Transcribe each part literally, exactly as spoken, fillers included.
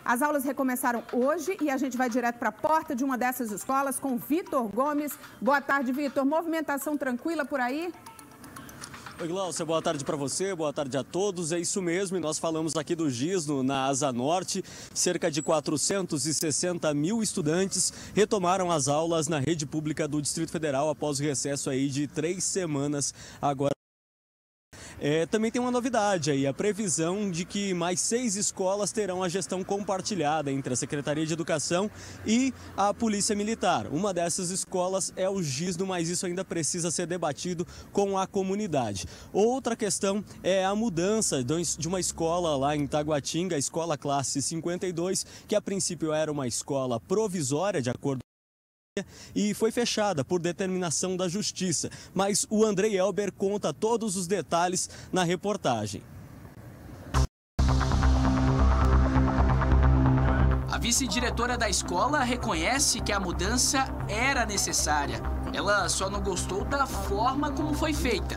As aulas recomeçaram hoje e a gente vai direto para a porta de uma dessas escolas com Vitor Gomes. Boa tarde, Vitor. Movimentação tranquila por aí? Oi, Glaucia, boa tarde para você, boa tarde a todos. É isso mesmo, e nós falamos aqui do Gisno, na Asa Norte. Cerca de quatrocentos e sessenta mil estudantes retomaram as aulas na rede pública do Distrito Federal após o recesso aí de três semanas agora. É, também tem uma novidade aí, a previsão de que mais seis escolas terão a gestão compartilhada entre a Secretaria de Educação e a Polícia Militar. Uma dessas escolas é o Gisno, mas isso ainda precisa ser debatido com a comunidade. Outra questão é a mudança de uma escola lá em Taguatinga, a escola classe cinquenta e dois, que a princípio era uma escola provisória, de acordo e foi fechada por determinação da Justiça. Mas o Andrei Elber conta todos os detalhes na reportagem. A vice-diretora da escola reconhece que a mudança era necessária. Ela só não gostou da forma como foi feita.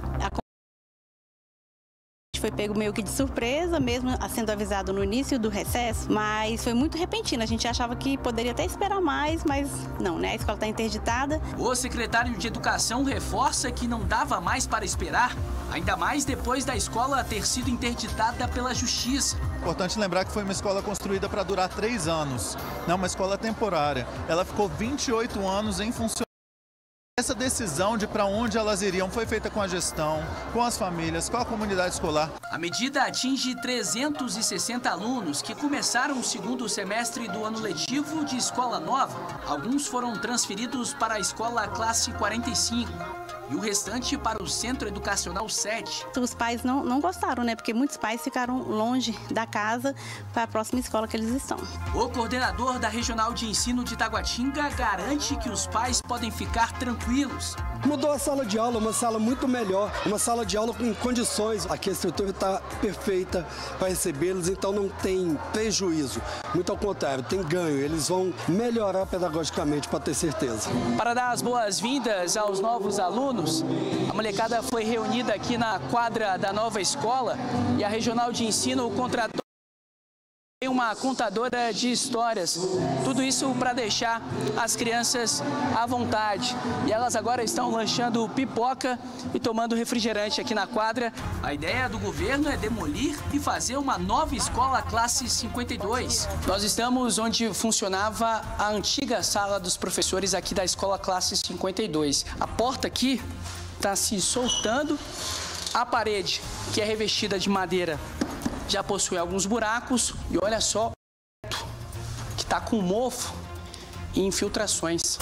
Foi pego meio que de surpresa, mesmo sendo avisado no início do recesso, mas foi muito repentino. A gente achava que poderia até esperar mais, mas não, né? A escola está interditada. O secretário de Educação reforça que não dava mais para esperar, ainda mais depois da escola ter sido interditada pela Justiça. Importante lembrar que foi uma escola construída para durar três anos, não uma escola temporária. Ela ficou vinte e oito anos em funcionamento. Essa decisão de para onde elas iriam foi feita com a gestão, com as famílias, com a comunidade escolar. A medida atinge trezentos e sessenta alunos que começaram o segundo semestre do ano letivo de escola nova. Alguns foram transferidos para a escola classe quarenta e cinco e o restante para o Centro Educacional sete. Os pais não, não gostaram, né? Porque muitos pais ficaram longe da casa para a próxima escola que eles estão. O coordenador da Regional de Ensino de Taguatinga garante que os pais podem ficar tranquilos. Mudou a sala de aula, uma sala muito melhor, uma sala de aula com condições. Aqui a estrutura está perfeita para recebê-los, então não tem prejuízo. Muito ao contrário, tem ganho. Eles vão melhorar pedagogicamente, para ter certeza. Para dar as boas-vindas aos novos alunos, a molecada foi reunida aqui na quadra da nova escola e a Regional de Ensino contratou uma contadora de histórias. Tudo isso para deixar as crianças à vontade. E elas agora estão lanchando pipoca e tomando refrigerante aqui na quadra. A ideia do governo é demolir e fazer uma nova escola classe cinquenta e dois. Nós estamos onde funcionava a antiga sala dos professores aqui da escola classe cinquenta e dois. A porta aqui está se soltando. A parede, que é revestida de madeira, já possui alguns buracos e olha só que está com mofo e infiltrações.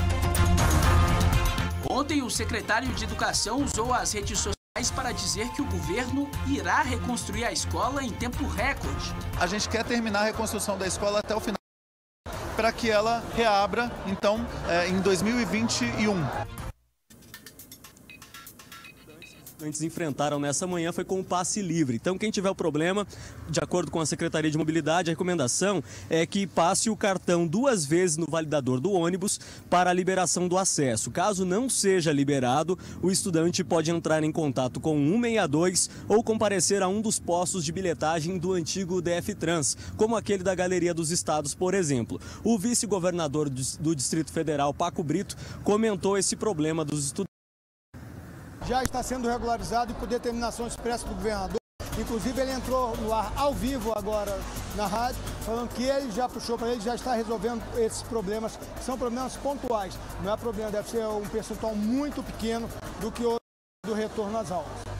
Ontem o secretário de Educação usou as redes sociais para dizer que o governo irá reconstruir a escola em tempo recorde. A gente quer terminar a reconstrução da escola até o final, para que ela reabra, então, em dois mil e vinte e um. Estudantes enfrentaram nessa manhã foi com o passe livre. Então, quem tiver o problema, de acordo com a Secretaria de Mobilidade, a recomendação é que passe o cartão duas vezes no validador do ônibus para a liberação do acesso. Caso não seja liberado, o estudante pode entrar em contato com o cento e sessenta e dois ou comparecer a um dos postos de bilhetagem do antigo D F Trans, como aquele da Galeria dos Estados, por exemplo. O vice-governador do Distrito Federal, Paco Brito, comentou esse problema dos estudantes. Já está sendo regularizado e por determinação expressa do governador. Inclusive, ele entrou no ar ao vivo agora na rádio, falando que ele já puxou para ele, já está resolvendo esses problemas, que são problemas pontuais. Não é problema, deve ser um percentual muito pequeno do que o do retorno às aulas.